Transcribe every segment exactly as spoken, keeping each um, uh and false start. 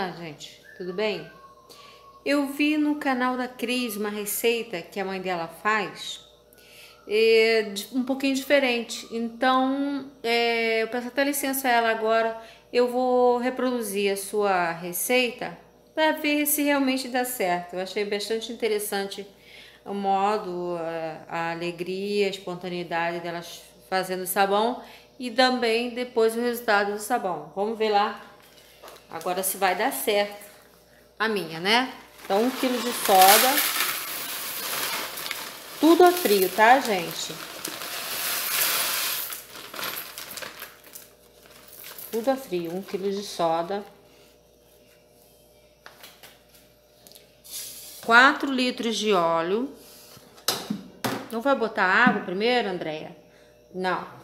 Olá, gente, tudo bem? Eu vi no canal da Cris uma receita que a mãe dela faz, é, um pouquinho diferente. Então, é, eu peço até licença a ela agora. Eu vou reproduzir a sua receita para ver se realmente dá certo. Eu achei bastante interessante o modo, a, a alegria, a espontaneidade delas fazendo sabão e também depois o resultado do sabão. Vamos ver lá agora se vai dar certo a minha, né? Então, um quilo de soda. Tudo a frio, tá, gente? Tudo a frio. Um quilo de soda. Quatro litros de óleo. Não vai botar água primeiro, Andréia? Não.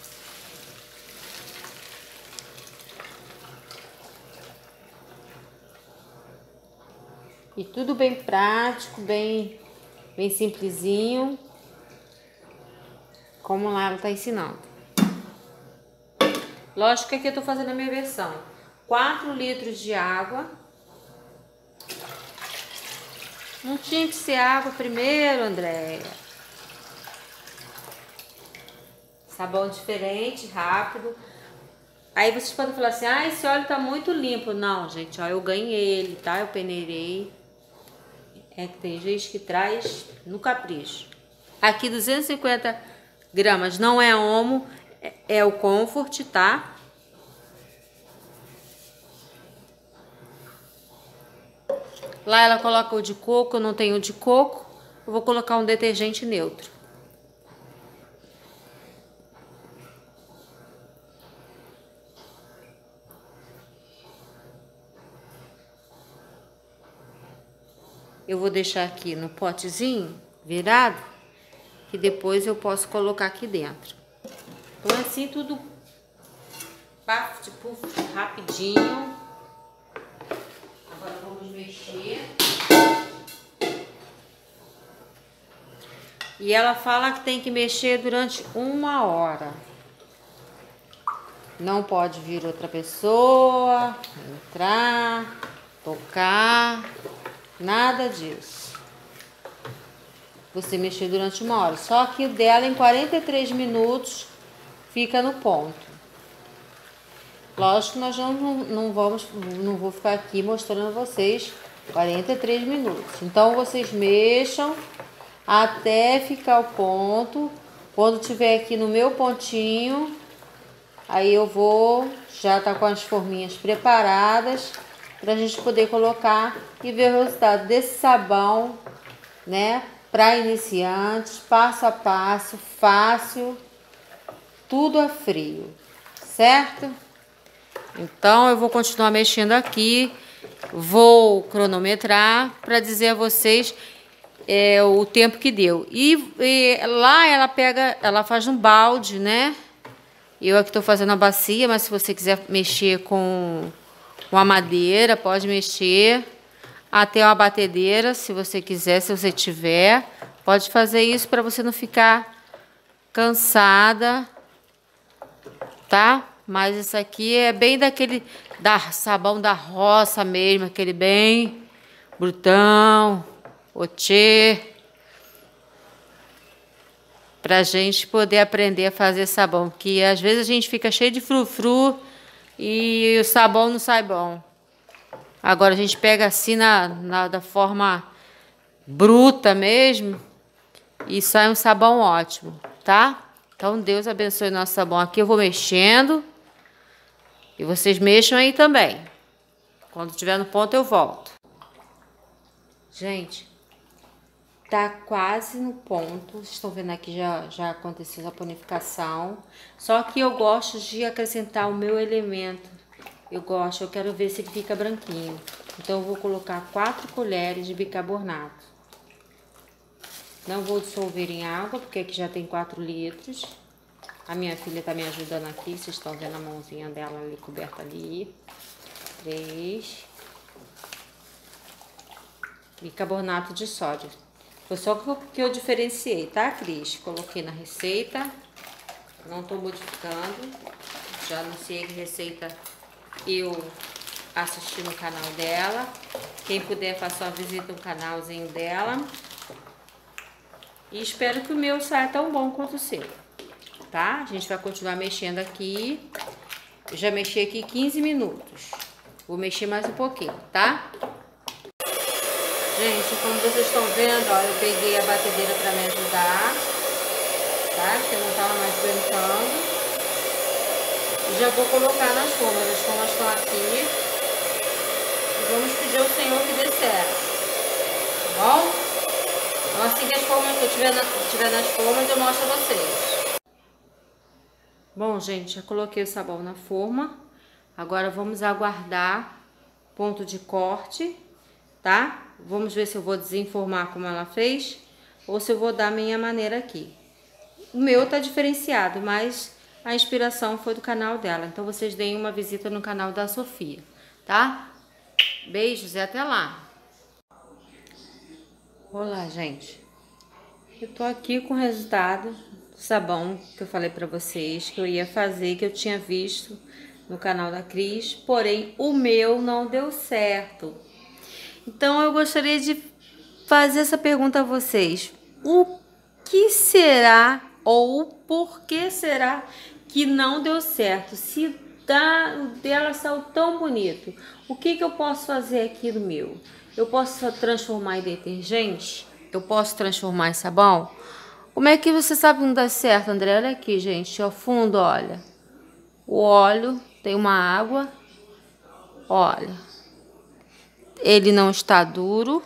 E tudo bem prático, bem, bem simplesinho, como lá ela tá ensinando. Lógico que aqui eu tô fazendo a minha versão. quatro litros de água. Não tinha que ser água primeiro, Andréia. Sabão diferente, rápido. Aí vocês podem falar assim, ah, esse óleo tá muito limpo. Não, gente, ó, eu ganhei ele, tá? Eu peneirei. É que tem gente que traz no capricho. Aqui duzentos e cinquenta gramas, não é Omo, é, é o Comfort, tá? Lá ela coloca o de coco, eu não tenho o de coco. Eu vou colocar um detergente neutro. Eu vou deixar aqui no potezinho virado, que depois eu posso colocar aqui dentro. Então assim tudo paf, tipo, rapidinho. Agora vamos mexer. E ela fala que tem que mexer durante uma hora. Não pode vir outra pessoa, entrar, tocar, nada disso. Você mexer durante uma hora. Só que o dela em quarenta e três minutos fica no ponto. Lógico que nós não, não vamos, não vou ficar aqui mostrando a vocês quarenta e três minutos. Então vocês mexam até ficar o ponto. Quando tiver aqui no meu pontinho, aí eu vou, já tá com as forminhas preparadas pra gente poder colocar e ver o resultado desse sabão, né? Para iniciantes, passo a passo, fácil, tudo a frio, certo? Então eu vou continuar mexendo aqui, vou cronometrar para dizer a vocês é, o tempo que deu. E, e lá ela pega, ela faz um balde, né? Eu aqui estou fazendo a bacia, mas se você quiser mexer com, com a madeira, pode mexer. Até uma batedeira, se você quiser, se você tiver. Pode fazer isso para você não ficar cansada, tá? Mas isso aqui é bem daquele da sabão da roça mesmo, aquele bem brutão, otê. Pra gente poder aprender a fazer sabão, que às vezes a gente fica cheio de frufru e o sabão não sai bom. Agora a gente pega assim na, na da forma bruta mesmo e sai um sabão ótimo, tá? Então Deus abençoe o nosso sabão. Aqui eu vou mexendo e vocês mexam aí também. Quando tiver no ponto eu volto. Gente, tá quase no ponto. Vocês estão vendo aqui, já, já aconteceu a panificação. Só que eu gosto de acrescentar o meu elemento. Eu gosto, eu quero ver se ele fica branquinho. Então eu vou colocar quatro colheres de bicarbonato. Não vou dissolver em água, porque aqui já tem quatro litros. A minha filha tá me ajudando aqui, vocês estão vendo a mãozinha dela ali, coberta ali. Três. Bicarbonato de sódio. Foi só que eu diferenciei, tá, Cris? Coloquei na receita. Não tô modificando. Já anunciei que receita eu assistir no canal dela. Quem puder, faça uma visita no canalzinho dela. E espero que o meu saia tão bom quanto o seu, tá? A gente vai continuar mexendo aqui. Eu já mexi aqui quinze minutos. Vou mexer mais um pouquinho, tá? Gente, como vocês estão vendo, ó, eu peguei a batedeira para me ajudar, tá? Porque eu não tava mais aguentando. E já vou colocar nas formas. As formas estão aqui. E vamos pedir ao Senhor que dê certo, tá bom? Então, assim que as formas que eu tiver, na, tiver nas formas, eu mostro a vocês. Bom, gente, já coloquei o sabão na forma. Agora vamos aguardar ponto de corte, tá? Vamos ver se eu vou desenformar como ela fez ou se eu vou dar a minha maneira aqui. O meu tá diferenciado, mas a inspiração foi do canal dela. Então vocês deem uma visita no canal da Sofia, tá? Beijos e até lá! Olá, gente. Eu tô aqui com o resultado do sabão que eu falei pra vocês que eu ia fazer, que eu tinha visto no canal da Cris, porém o meu não deu certo. Então eu gostaria de fazer essa pergunta a vocês: o que será ou por que será que não deu certo? Se dá, o dela saiu tão bonito, o que que eu posso fazer aqui no meu? Eu posso transformar em detergente? Eu posso transformar em sabão? Como é que você sabe que não dá certo, André? Olha aqui, gente, ao fundo, olha. O óleo tem uma água, olha. Ele não está duro.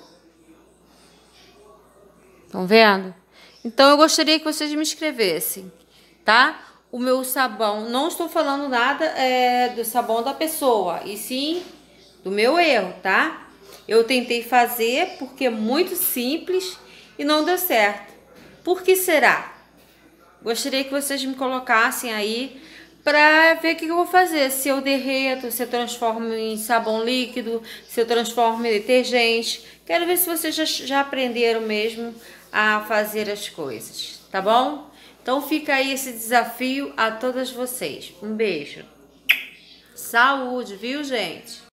Estão vendo? Então, eu gostaria que vocês me escrevessem, tá? O meu sabão, não estou falando nada é, do sabão da pessoa, e sim do meu erro, tá? Eu tentei fazer porque é muito simples e não deu certo. Por que será? Gostaria que vocês me colocassem aí para ver o que eu vou fazer. Se eu derreto, se eu transformo em sabão líquido, se eu transformo em detergente. Quero ver se vocês já, já aprenderam mesmo a fazer as coisas, tá bom? Então fica aí esse desafio a todas vocês. Um beijo. Saúde, viu, gente?